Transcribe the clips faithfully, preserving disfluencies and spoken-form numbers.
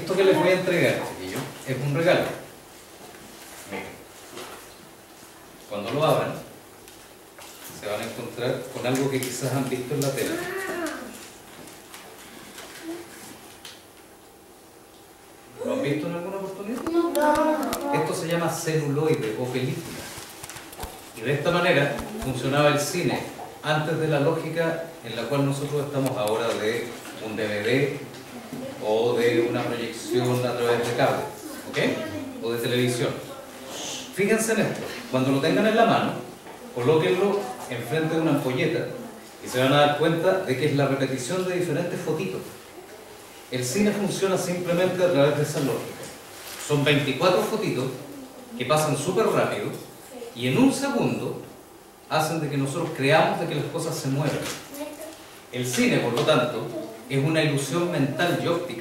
Esto que les voy a entregar, chiquillos, es un regalo. Miren. Cuando lo abran, se van a encontrar con algo que quizás han visto en la tele. ¿Lo han visto en alguna oportunidad? No. Esto se llama celuloide o película. Y de esta manera funcionaba el cine antes de la lógica en la cual nosotros estamos ahora de un D V D o de una proyección a través de cable, ¿ok? O de televisión. Fíjense en esto. Cuando lo tengan en la mano, colóquenlo enfrente de una ampolleta y se van a dar cuenta de que es la repetición de diferentes fotitos. El cine funciona simplemente a través de esa lógica. Son veinticuatro fotitos que pasan súper rápido y en un segundo hacen de que nosotros creamos de que las cosas se muevan. El cine, por lo tanto, es una ilusión mental y óptica.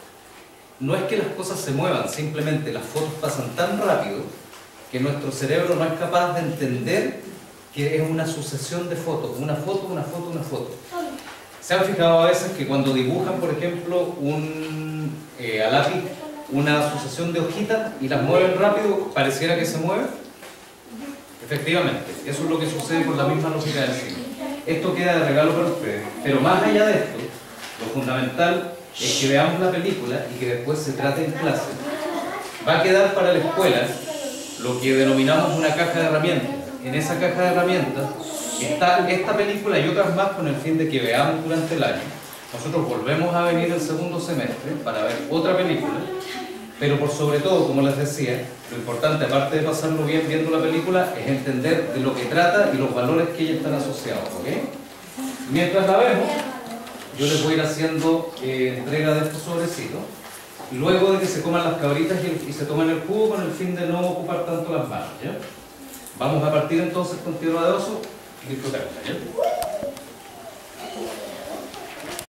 No es que las cosas se muevan, simplemente las fotos pasan tan rápido que nuestro cerebro no es capaz de entender que es una sucesión de fotos, una foto, una foto, una foto. ¿Se han fijado a veces que cuando dibujan, por ejemplo, un, eh, a lápiz una sucesión de hojitas y las mueven rápido, pareciera que se mueve? Efectivamente, eso es lo que sucede con la misma lógica del cine. Esto queda de regalo para ustedes, pero más allá de esto, lo fundamental es que veamos la película y que después se trate en clase. Va a quedar para la escuela lo que denominamos una caja de herramientas. En esa caja de herramientas está esta película y otras más con el fin de que veamos durante el año. Nosotros volvemos a venir el segundo semestre para ver otra película, pero por sobre todo, como les decía, lo importante, aparte de pasarlo bien viendo la película, es entender de lo que trata y los valores que ella están asociados, ¿ok? Mientras la vemos, yo les voy a ir haciendo eh, entrega de estos sobrecitos, luego de que se coman las cabritas y, y se tomen el jugo con el fin de no ocupar tanto las manos, ¿ya? Vamos a partir entonces con tierra de oso y disfrutarla, ¿ya?